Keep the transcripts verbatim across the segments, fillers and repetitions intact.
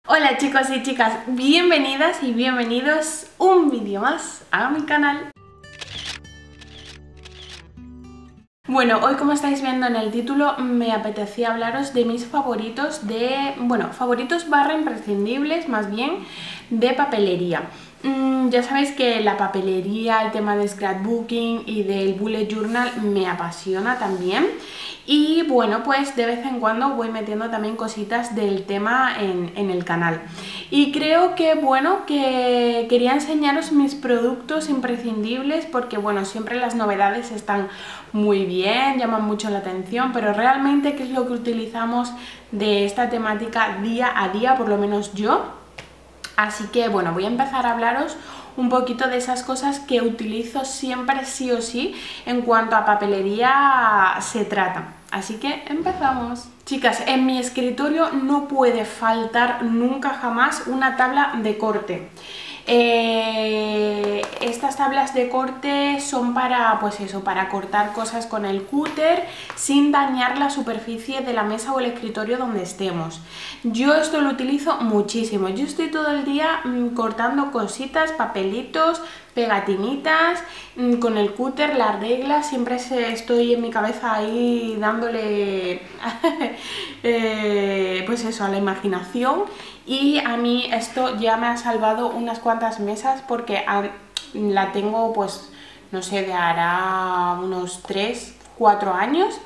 Hola chicos y chicas, bienvenidas y bienvenidos un vídeo más a mi canal. Bueno, hoy como estáis viendo en el título me apetecía hablaros de mis favoritos de... bueno, favoritos barra imprescindibles más bien de papelería. Mm, ya sabéis que la papelería, el tema de scrapbooking y del bullet journal me apasiona también. Y bueno, pues de vez en cuando voy metiendo también cositas del tema en, en el canal. Y creo que bueno, que quería enseñaros mis productos imprescindibles porque bueno, siempre las novedades están muy bien, llaman mucho la atención, pero realmente qué es lo que utilizamos de esta temática día a día, por lo menos yo. Así que bueno, voy a empezar a hablaros un poquito de esas cosas que utilizo siempre sí o sí en cuanto a papelería se trata. Así que empezamos. Chicas, en mi escritorio no puede faltar nunca jamás una tabla de corte. Eh, estas tablas de corte son para, pues eso, para cortar cosas con el cúter sin dañar la superficie de la mesa o el escritorio donde estemos. Yo esto lo utilizo muchísimo. Yo estoy todo el día mmm, cortando cositas, papelitos, pegatinitas, mmm, con el cúter, las reglas, siempre se, estoy en mi cabeza ahí dándole eh, pues eso, a la imaginación. Y a mí esto ya me ha salvado unas cuantas mesas porque la tengo, pues, no sé, de hará unos tres, cuatro años.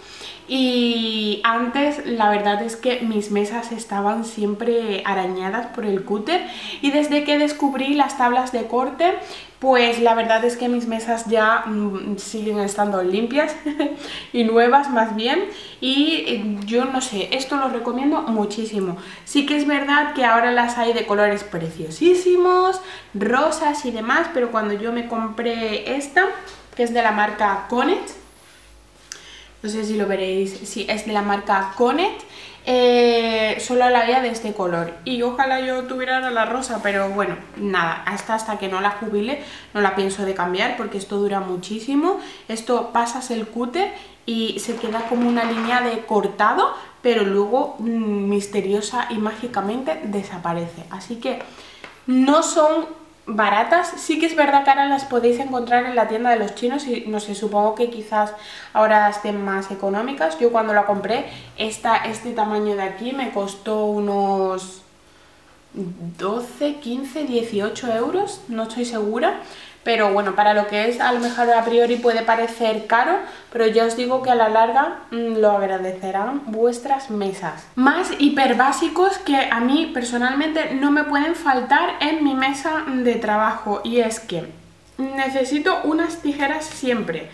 Y antes la verdad es que mis mesas estaban siempre arañadas por el cúter y desde que descubrí las tablas de corte, pues la verdad es que mis mesas ya mmm, siguen estando limpias y nuevas más bien. Y eh, yo no sé, esto lo recomiendo muchísimo. Sí que es verdad que ahora las hay de colores preciosísimos, rosas y demás, pero cuando yo me compré esta, que es de la marca Conet, no sé si lo veréis, sí, es de la marca Conet, eh, solo la había de este color y ojalá yo tuviera la rosa, pero bueno, nada, hasta, hasta que no la jubile no la pienso de cambiar porque esto dura muchísimo. Esto pasas el cúter y se queda como una línea de cortado, pero luego mmm, misteriosa y mágicamente desaparece, así que no son baratas. Sí que es verdad que ahora las podéis encontrar en la tienda de los chinos y no sé, supongo que quizás ahora estén más económicas. Yo cuando la compré, esta, este tamaño de aquí me costó unos doce, quince, dieciocho euros, no estoy segura. Pero bueno, para lo que es, a lo mejor a priori puede parecer caro, pero ya os digo que a la larga mmm, lo agradecerán vuestras mesas. Más hiper básicos que a mí personalmente no me pueden faltar en mi mesa de trabajo, y es que necesito unas tijeras siempre.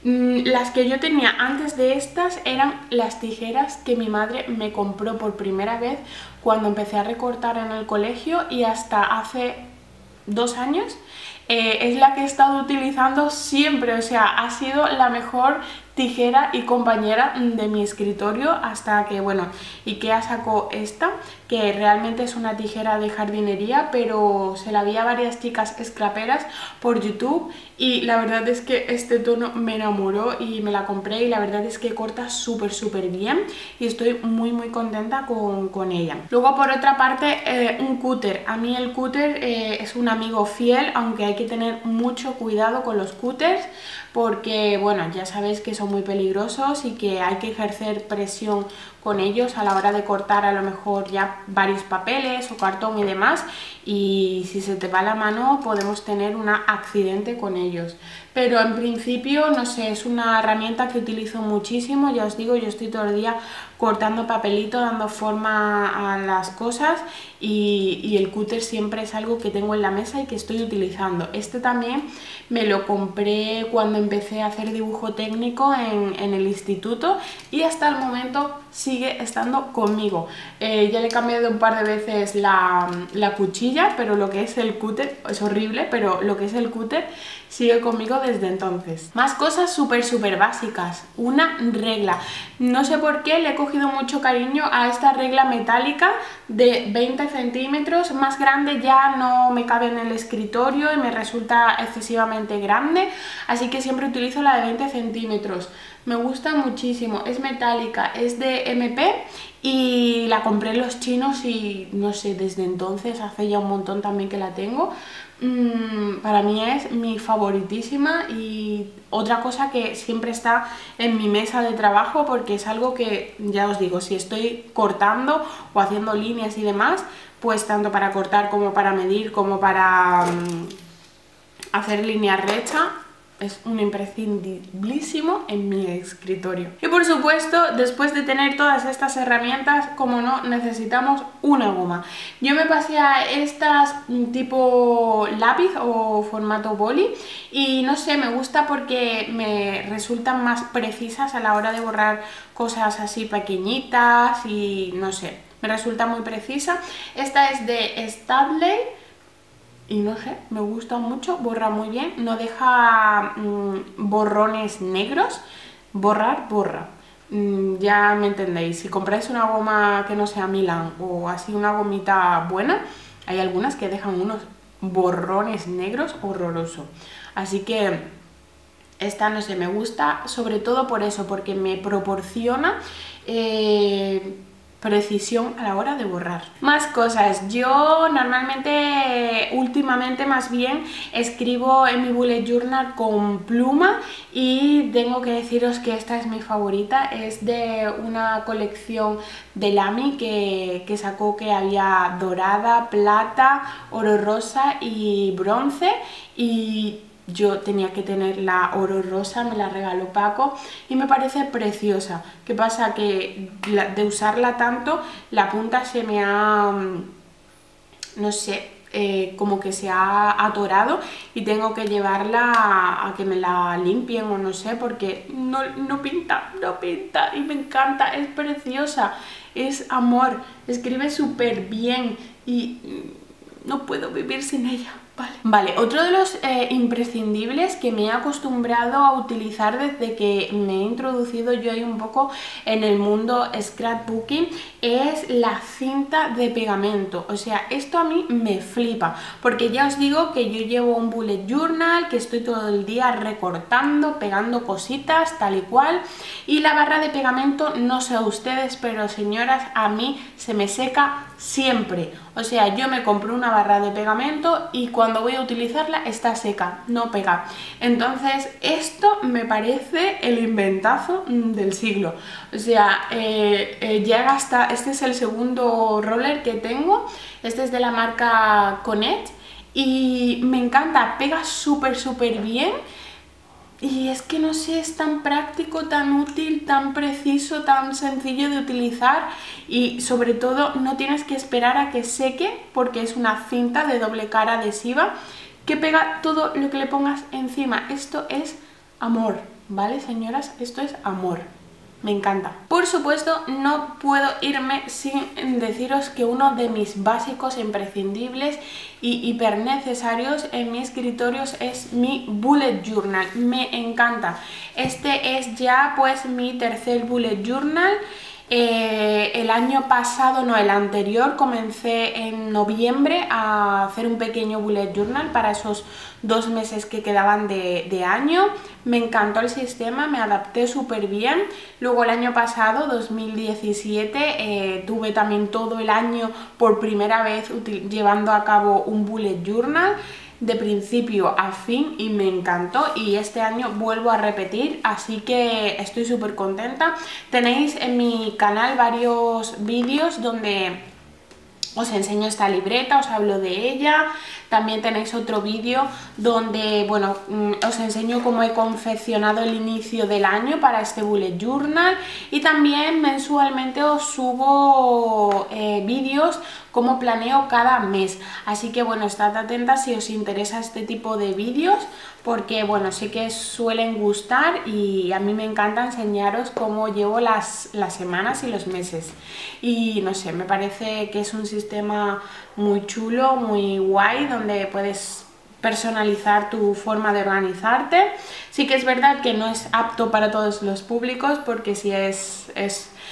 Las que yo tenía antes de estas eran las tijeras que mi madre me compró por primera vez cuando empecé a recortar en el colegio, y hasta hace dos años eh, es la que he estado utilizando siempre. O sea, ha sido la mejor tijera y compañera de mi escritorio hasta que, bueno, IKEA sacó esta, que realmente es una tijera de jardinería, pero se la vi a varias chicas scraperas por YouTube y la verdad es que este tono me enamoró y me la compré, y la verdad es que corta súper súper bien y estoy muy muy contenta con, con ella. Luego, por otra parte, eh, un cúter. A mí el cúter eh, es un amigo fiel, aunque hay que tener mucho cuidado con los cúters porque, bueno, ya sabéis que son muy peligrosos y que hay que ejercer presión con ellos a la hora de cortar a lo mejor ya varios papeles o cartón y demás, y si se te va la mano podemos tener un accidente con ellos. Pero en principio, no sé, es una herramienta que utilizo muchísimo. Ya os digo, yo estoy todo el día cortando papelito, dando forma a las cosas, y, y el cúter siempre es algo que tengo en la mesa y que estoy utilizando. Este también me lo compré cuando empecé a hacer dibujo técnico en, en el instituto y hasta el momento sigue estando conmigo. Eh, ya le he cambiado un par de veces la, la cuchilla, pero lo que es el cúter es horrible, pero lo que es el cúter sigue conmigo desde entonces. Más cosas súper súper básicas. Una regla. No sé por qué le he cogido mucho cariño a esta regla metálica de veinte centímetros. Más grande ya no me cabe en el escritorio y me resulta excesivamente grande, así que siempre utilizo la de veinte centímetros. me gusta muchísimo, es metálica, es de M P y la compré en los chinos y no sé, desde entonces, hace ya un montón también que la tengo. Mm, para mí es mi favoritísima y otra cosa que siempre está en mi mesa de trabajo porque es algo que, ya os digo, si estoy cortando o haciendo líneas y demás, pues tanto para cortar como para medir como para mm, hacer línea recta, es un imprescindiblísimo en mi escritorio. Y por supuesto, después de tener todas estas herramientas, como no, necesitamos una goma. Yo me pasé a estas tipo lápiz o formato boli y no sé, me gusta porque me resultan más precisas a la hora de borrar cosas así pequeñitas y no sé, me resulta muy precisa. Esta es de Stanley. Y no sé, me gusta mucho, borra muy bien, no deja mmm, borrones negros, borrar, borra. Mm, ya me entendéis, si compráis una goma que no sea Milan o así una gomita buena, hay algunas que dejan unos borrones negros horrorosos. Así que esta no sé, me gusta sobre todo por eso, porque me proporciona Eh, precisión a la hora de borrar. Más cosas, yo normalmente, últimamente más bien, escribo en mi bullet journal con pluma y tengo que deciros que esta es mi favorita, es de una colección de Lamy que, que sacó, que había dorada, plata, oro rosa y bronce, y yo tenía que tener la oro rosa, me la regaló Paco y me parece preciosa. ¿Qué pasa? Que de usarla tanto, la punta se me ha, no sé, eh, como que se ha atorado y tengo que llevarla a, a que me la limpien o no sé, porque no, no pinta, no pinta y me encanta, es preciosa, es amor, escribe súper bien y no puedo vivir sin ella. Vale. Vale, otro de los eh, imprescindibles que me he acostumbrado a utilizar desde que me he introducido yo ahí un poco en el mundo scrapbooking es la cinta de pegamento. O sea, esto a mí me flipa, porque ya os digo que yo llevo un bullet journal, que estoy todo el día recortando, pegando cositas, tal y cual, y la barra de pegamento, no sé a ustedes, pero señoras, a mí se me seca siempre. O sea, yo me compro una barra de pegamento y cuando voy a utilizarla está seca, no pega. Entonces esto me parece el inventazo del siglo. O sea, eh, eh, ya gasta, este es el segundo roller que tengo, este es de la marca Conet y me encanta, pega súper súper bien. Y es que no sé, es tan práctico, tan útil, tan preciso, tan sencillo de utilizar y sobre todo no tienes que esperar a que seque porque es una cinta de doble cara adhesiva que pega todo lo que le pongas encima. Esto es amor, ¿vale, señoras? Esto es amor. Me encanta. Por supuesto, no puedo irme sin deciros que uno de mis básicos imprescindibles y hiper necesarios en mi escritorio es mi bullet journal. Me encanta. Este es ya pues mi tercer bullet journal. Eh, el año pasado, no, el anterior, comencé en noviembre a hacer un pequeño bullet journal para esos dos meses que quedaban de, de año. Me encantó el sistema, me adapté súper bien. Luego el año pasado, dos mil diecisiete, eh, tuve también todo el año por primera vez llevando a cabo un bullet journal de principio a fin y me encantó, y este año vuelvo a repetir, así que estoy súper contenta. Tenéis en mi canal varios vídeos donde os enseño esta libreta, os hablo de ella. También tenéis otro vídeo donde, bueno, os enseño cómo he confeccionado el inicio del año para este bullet journal, y también mensualmente os subo eh, vídeos cómo planeo cada mes. Así que bueno, estad atentas si os interesa este tipo de vídeos, porque bueno, sé que suelen gustar y a mí me encanta enseñaros cómo llevo las, las semanas y los meses. Y no sé, me parece que es un sistema muy chulo, muy guay, donde puedes personalizar tu forma de organizarte. Sí que es verdad que no es apto para todos los públicos, porque si es, es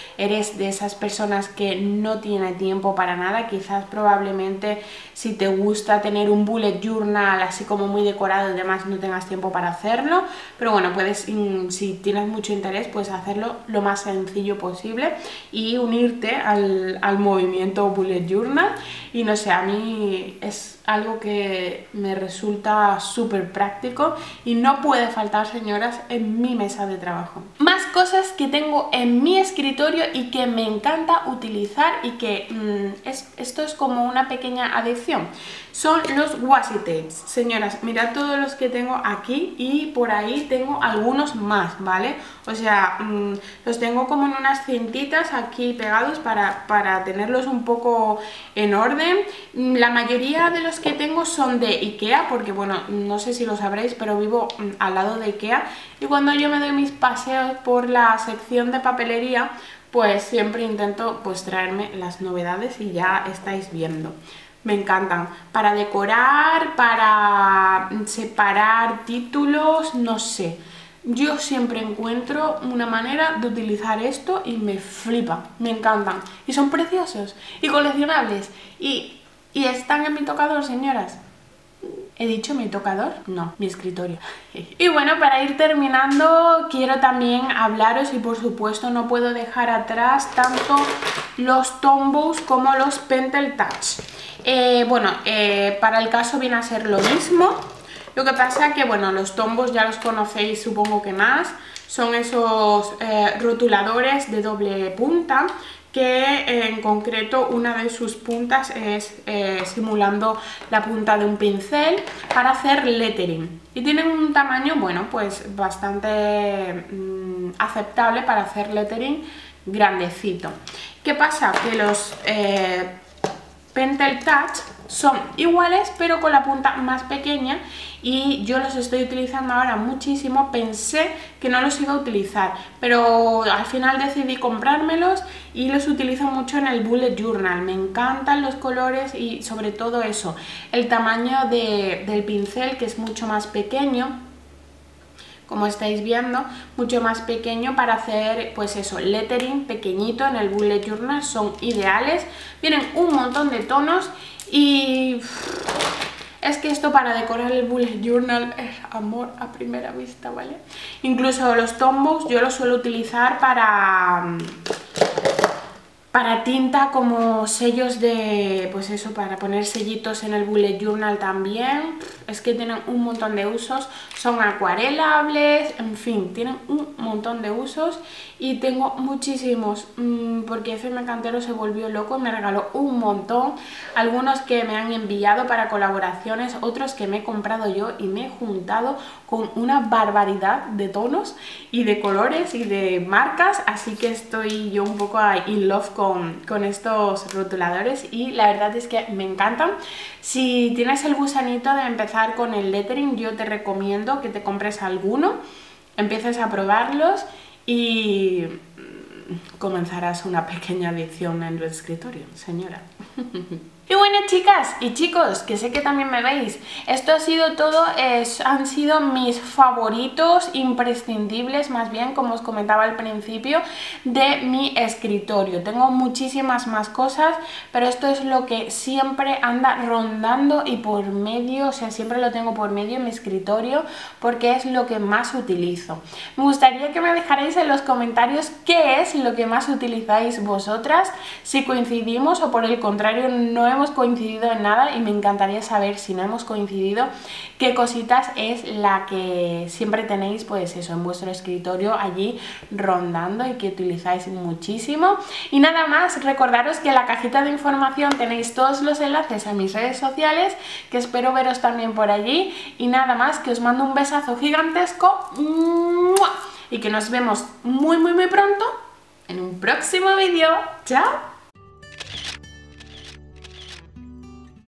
eres de esas personas que no tiene tiempo para nada, quizás probablemente si te gusta tener un bullet journal así como muy decorado y demás no tengas tiempo para hacerlo, pero bueno, puedes, si tienes mucho interés, puedes hacerlo lo más sencillo posible y unirte al, al movimiento bullet journal. Y no sé, a mí es algo que me resulta súper práctico y no puede faltar, señoras, en mi mesa de trabajo. Más cosas que tengo en mi escritorio y que me encanta utilizar y que mmm, es, esto es como una pequeña adicción, son los washi tapes. Señoras, mirad todos los que tengo aquí y por ahí tengo algunos más, ¿vale? O sea, mmm, los tengo como en unas cintitas aquí pegados para, para tenerlos un poco en orden. La mayoría de los que tengo son de Ikea, porque bueno, no sé si lo sabréis, pero vivo al lado de Ikea y cuando yo me doy mis paseos por la sección de papelería, pues siempre intento pues traerme las novedades y ya estáis viendo. Me encantan, para decorar, para separar títulos, no sé. Yo siempre encuentro una manera de utilizar esto y me flipa, me encantan. Y son preciosos y coleccionables y, y están en mi tocador, señoras. ¿He dicho mi tocador? No, mi escritorio. Y bueno, para ir terminando, quiero también hablaros y por supuesto no puedo dejar atrás tanto los Tombows como los Pentel Touch. Eh, bueno, eh, para el caso viene a ser lo mismo. Lo que pasa que, bueno, los Tombows ya los conocéis, supongo que más. Son esos eh, rotuladores de doble punta que eh, en concreto una de sus puntas es eh, simulando la punta de un pincel para hacer lettering. Y tienen un tamaño, bueno, pues bastante mmm, aceptable para hacer lettering grandecito. ¿Qué pasa? Que los eh, Pentel Touch son iguales pero con la punta más pequeña y yo los estoy utilizando ahora muchísimo. Pensé que no los iba a utilizar, pero al final decidí comprármelos y los utilizo mucho en el bullet journal. Me encantan los colores y sobre todo eso, el tamaño de, del pincel, que es mucho más pequeño, como estáis viendo, mucho más pequeño para hacer pues eso, lettering pequeñito en el bullet journal. Son ideales, vienen un montón de tonos y es que esto para decorar el bullet journal es amor a primera vista, ¿vale? Incluso los Tombows yo los suelo utilizar para para tinta, como sellos de, pues eso, para poner sellitos en el bullet journal también. Es que tienen un montón de usos, son acuarelables, en fin, tienen un montón de usos y tengo muchísimos, mmm, porque F M Cantero se volvió loco y me regaló un montón, algunos que me han enviado para colaboraciones, otros que me he comprado yo y me he juntado con una barbaridad de tonos y de colores y de marcas, así que estoy yo un poco in love con, con estos rotuladores y la verdad es que me encantan. Si tienes el gusanito de empezar con el lettering, yo te recomiendo que te compres alguno, empieces a probarlos y comenzarás una pequeña adicción en tu escritorio, señora. Y bueno, chicas y chicos, que sé que también me veis, esto ha sido todo, es, han sido mis favoritos imprescindibles, más bien, como os comentaba al principio, de mi escritorio. Tengo muchísimas más cosas, pero esto es lo que siempre anda rondando y por medio, o sea, siempre lo tengo por medio en mi escritorio porque es lo que más utilizo. Me gustaría que me dejarais en los comentarios qué es lo que más utilizáis vosotras, si coincidimos o por el contrario no hemos coincidido en nada, y me encantaría saber, si no hemos coincidido, qué cositas es la que siempre tenéis pues eso en vuestro escritorio allí rondando y que utilizáis muchísimo. Y nada más, recordaros que en la cajita de información tenéis todos los enlaces a mis redes sociales, que espero veros también por allí. Y nada más, que os mando un besazo gigantesco y que nos vemos muy muy muy pronto en un próximo vídeo. ¡Chao!